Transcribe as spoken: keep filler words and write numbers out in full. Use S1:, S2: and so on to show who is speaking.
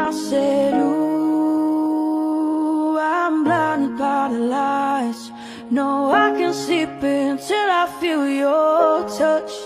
S1: I said, ooh, I'm blinded by the lights. No, I can't sleep until I feel your touch.